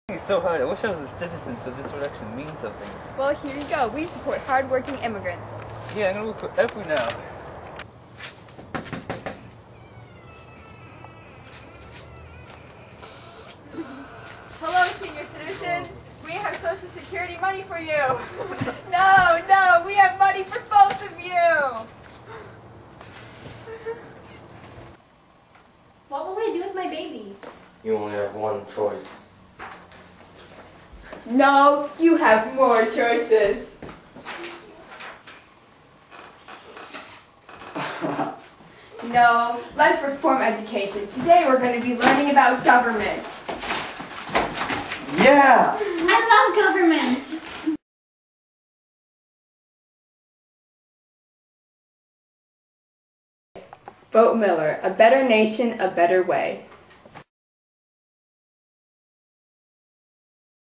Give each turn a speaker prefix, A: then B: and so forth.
A: It's so hard. I wish I was a citizen so this would actually mean something.
B: Well, here you go. We support hard-working immigrants.
A: Yeah, I'm gonna look for Effie now.
B: Hello, senior citizens. We have Social Security money for you. No, we have money for both of you.
C: What will I do with my baby?
D: You only have one choice.
B: No, you have more choices. No, let's reform education. Today we're going to be learning about government.
D: Yeah!
C: I love government!
B: Vote Miller. A better nation, a better way.